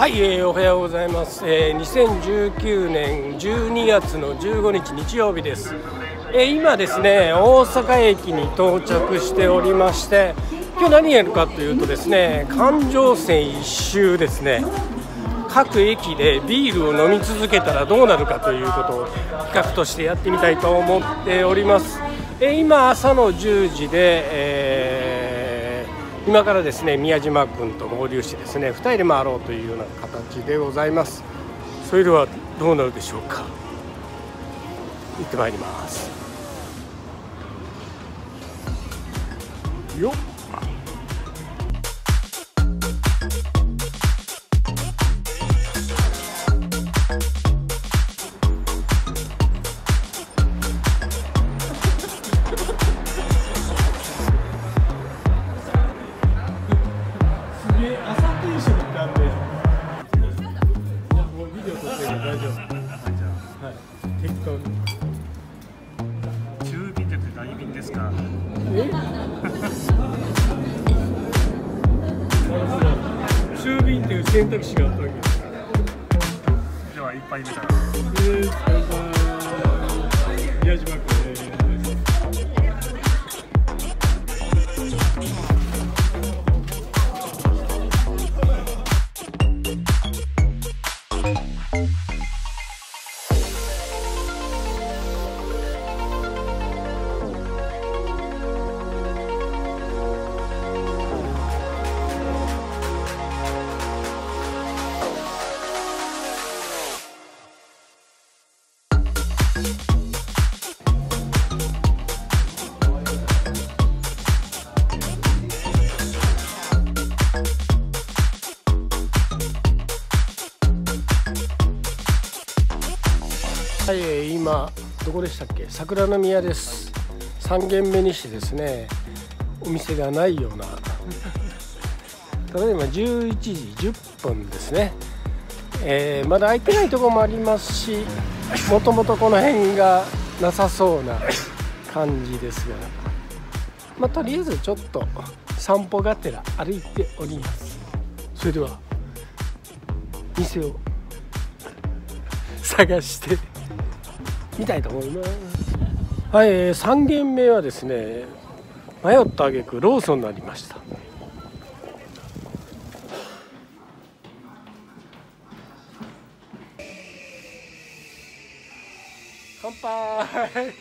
はい、おはようございます。2019年12月の15日日曜日です。今ですね、大阪駅に到着しておりまして、今日何やるかというとですね、環状線一周ですね、各駅でビールを飲み続けたらどうなるかということを企画としてやってみたいと思っております。今朝の10時で、今からですね宮島君と合流してですね2人で回ろうというような形でございます。それではどうなるでしょうか。行ってまいりますよっ。 中便じゃなくて大便ですか。 中便っていう選択肢があったわけです。 では一杯目から。 宮島君はい、今どこでしたっけ、桜宮です。3軒目にしてですねお店がないようなただいま11時10分ですね。まだ開いてないところもありますし、もともとこの辺がなさそうな感じですが、とりあえずちょっと散歩がてら歩いております。それでは店を探してみたいと思います。はい、3軒目はですね迷った挙句ローソンになりました。乾杯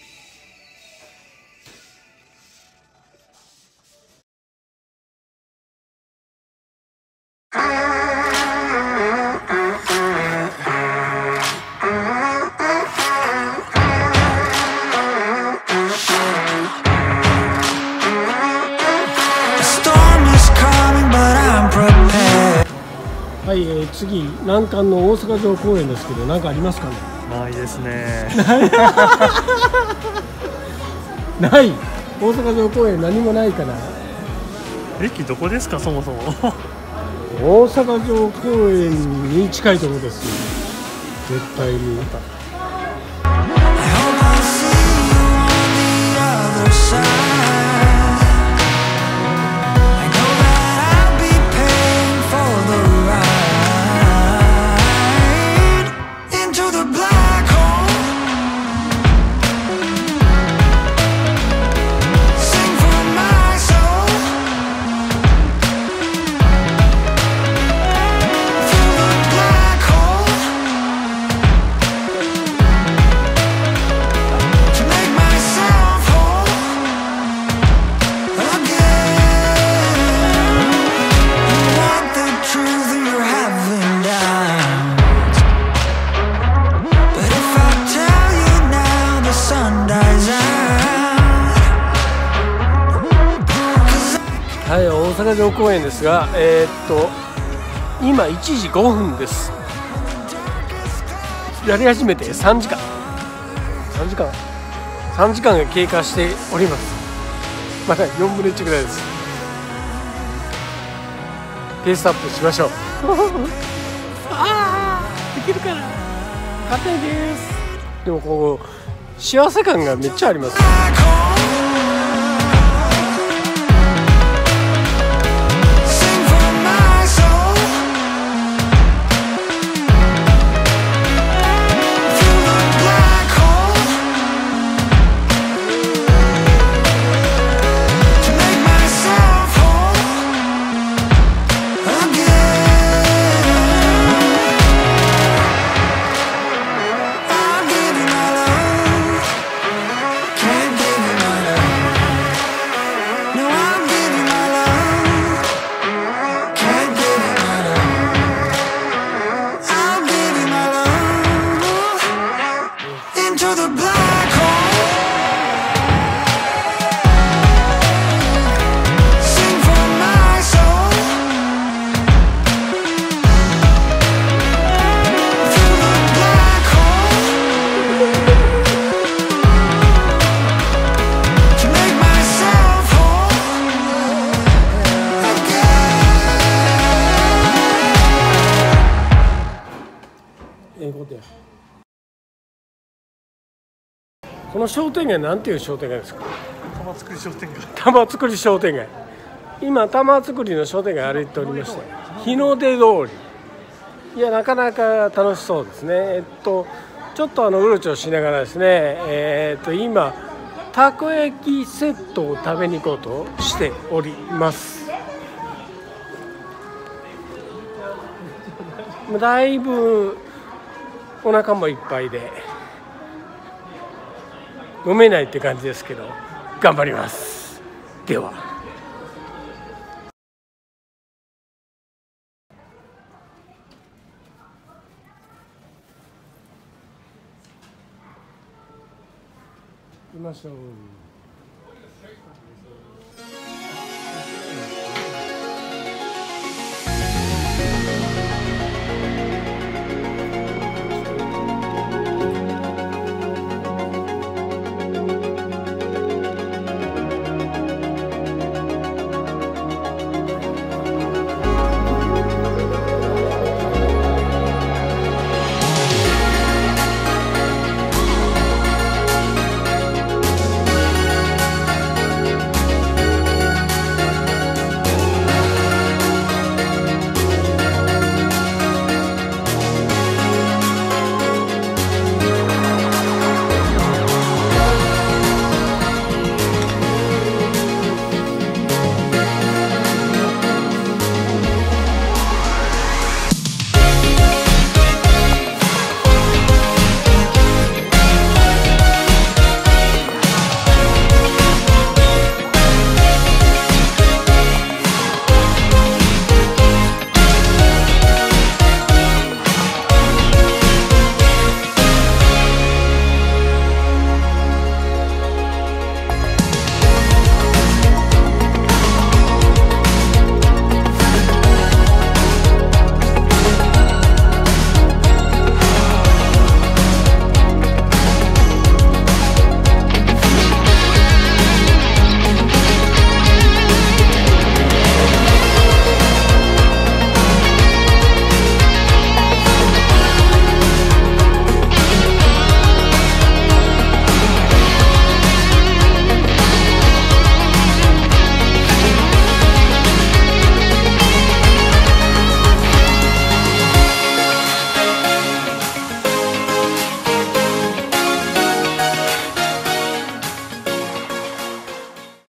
はい、次南関の大阪城公園ですけど、何かありますかね。 ないですね。 ない。大阪城公園何もないから。 駅どこですかそもそも。 大阪城公園に近いところですよ、絶対に。はい、大阪城公園ですが、今1時5分です。やり始めて3時間が経過しております。まだ4分の1ぐらいです。ペースアップしましょう。できるかな、簡単です。でもこう幸せ感がめっちゃあります。 この商店街なんていう商店街ですか？ 玉造商店街。 玉造商店街。今玉造の商店街歩いておりまして、日の出通り。いや、なかなか楽しそうですね。ちょっとうろちょろしながらですね、今たこ焼きセットを食べに行こうとしております。だいぶお腹もいっぱいで飲めないって感じですけど、頑張ります。では。行きましょう。